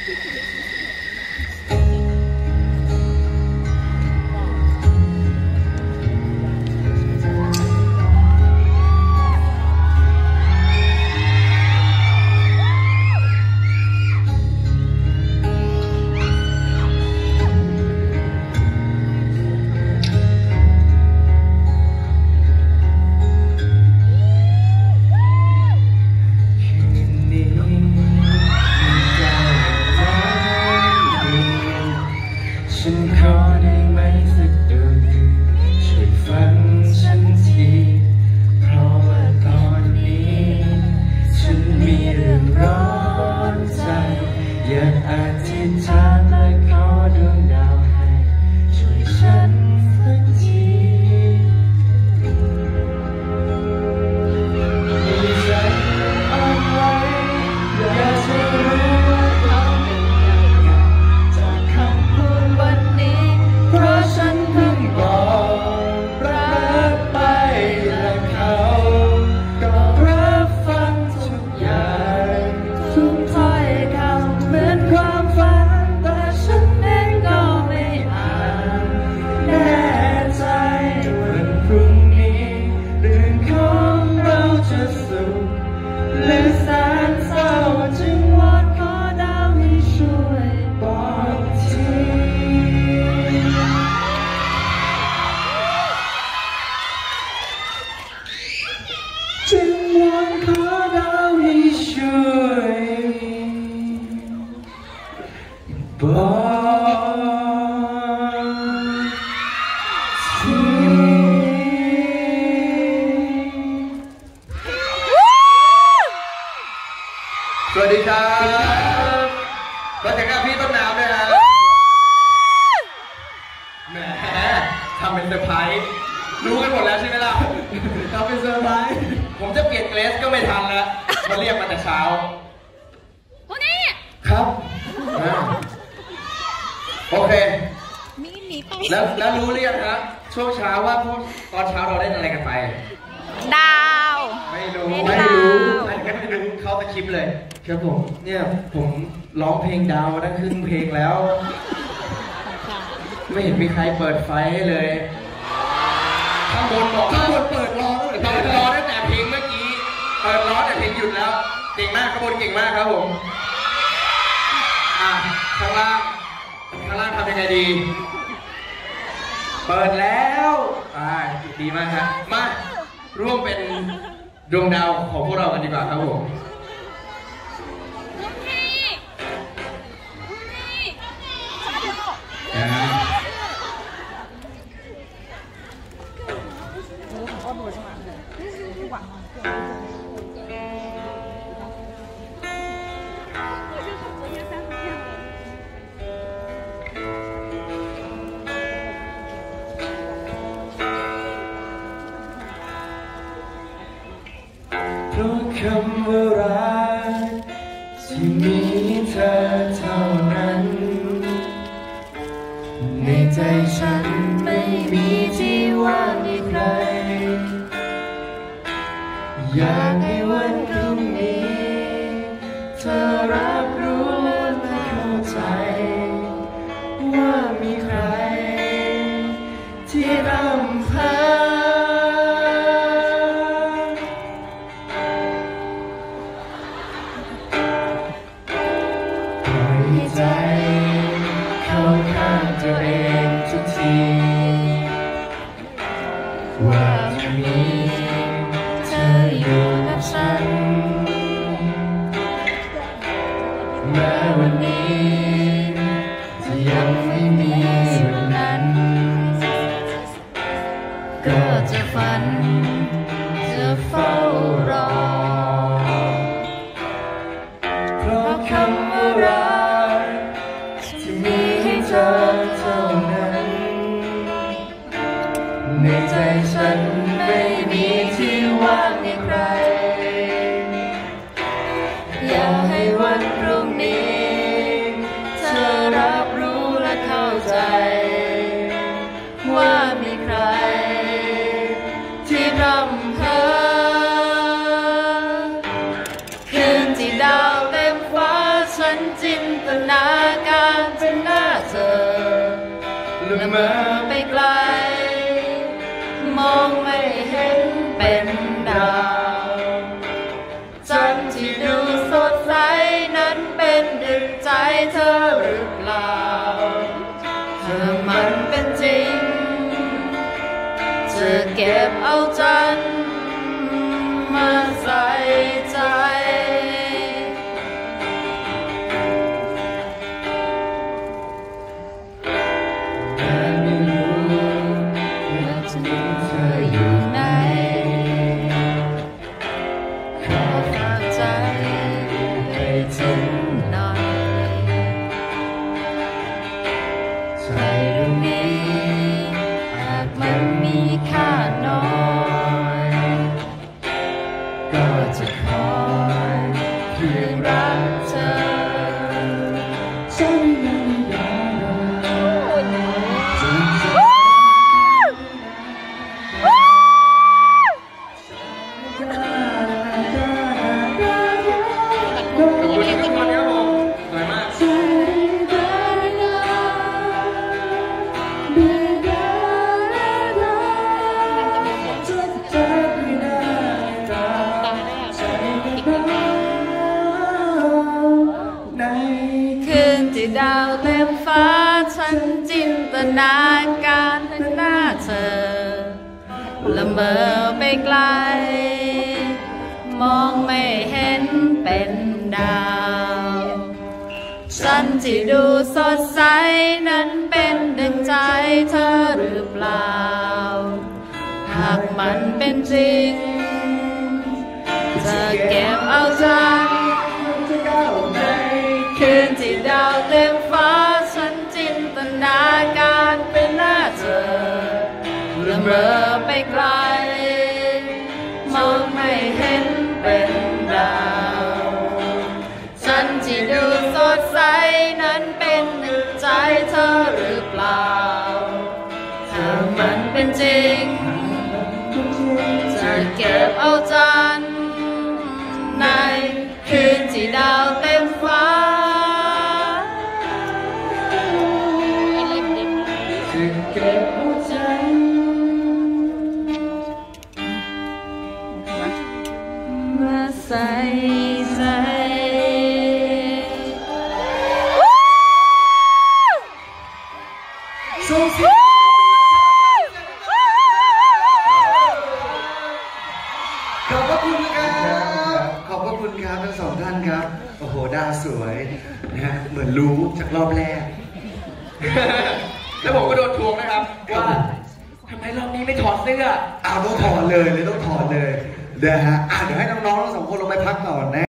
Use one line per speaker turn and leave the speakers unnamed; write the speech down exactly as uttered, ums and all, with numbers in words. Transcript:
สวัสดีครับก็ถึงกับพี่ต้นน้ำด้วยนะแหมทำเป็นเซอร์ไพรส์รู้กันหมดแล้วใช่ไหมล่ะทำเป็นเซอร์ไพรส์ผมจะเปลี่ยนเกรสก็ไม่ทันแล้วมาเรียกมาแต่เช้าคนนี้ครับโอเคแล้วแล้วรู้หรือยังครับช่วงเช้าว่าพวกตอนเช้าเราเล่นอะไรกันไป
ดาว
ไม่รู้ไม่รู้อันนี้ไม่รู้เขาตะคริปเลยครับผมเนี่ยผมร้องเพลงดาวมาตั้งครึ่งเพลงแล้วไม่เห็นมีใครเปิดไฟให้เลยข้างบนบอกข้างบนเปิดร้องเปิดร้องตั้งแต่เพลงเมื่อกี้เปิดร้องแต่เพลงหยุดแล้วเก่งมากข้างบนเก่งมากครับผมอ่ะข้างล่างข้างล่างทำยังไงดีเปิดแล้วอ่าดีมากครับมาร่วมเป็นดวงดาวของพวกเรากันดีกว่าครับผมเพราะคำว่ารักที่มีเธอเท่านั้นในใจฉันไม่มีที่ว่างให้ใครอยากให้วันพรุ่งนี้เธอรับรู้และเข้าใจว่ามีใครที่รำพันใจเข้าข้างตัวเองทุกทีว่าจะมีเธออยู่กับฉันแม้วันนี้จะยังไม่มีวันนั้นก็จะฝันจะเฝ้ารอเพราะคำว่ารักที่มีให้เธอเท่านั้นในใจฉันไม่มีที่ว่างให้ใครอยากให้วันพรุ่งนี้เธอรับรู้และเข้าใจว่ามีใครที่รำเพ้อคืนที่ดาวเต็มฟ้าใส
ฉันจินตนาการเป็นหน้าเธอละเมอไปไกลมองไม่เห็นเป็นดาวจันทร์ที่ดูสดใสนั้นเป็นดึงใจเธอหรือเปล่าถ้ามันเป็นจริงจะเก็บเอาจันทร์มาใส่ใจมีค่าน้อยก็จะคอยเพียงรักเธอฉันยังอยากคืนที่ดาวเต็มฟ้าฉันจินตนาการเห็นหน้าเธอละเมอไปไกลมองไม่เห็นเป็นดาวฉันที่ดูสดใสนั้นเป็นดังใจเธอหรือเปล่าหากมันเป็นจริงจะเก็บเอาใจคืนที่ดาวเต็มฟ้าฉันจินตนาการเป็นหน้าเธอละเมอไปไกลมองไม่เห็นเป็นดาวฉันที่ดูสดใสนั้นเป็นหนึ่งใจเธอหรือเปล่าถ้ามันเป็นจริงจะเก็บเอาจันทร์ในคืนที่ดาวเต็มฟ้าเก็บเอาจันทร์มาใส่ใจ
ขอบพระคุณครับขอบพระคุณครับทั้งสองท่านครับโอ้โหดาวสวยนะฮะเหมือนรู้จากรอบแรก
แล้วผมก็โดนทวงนะครับว่าทำไมรอบนี้ไม่ถอดเสื้อ
อ้าวต้องถอดเลยเลยต้องถอดเลยนะฮะอ่ะเดี๋ยวให้น้องๆทั้งสองคนลงไปพักก่อนนะ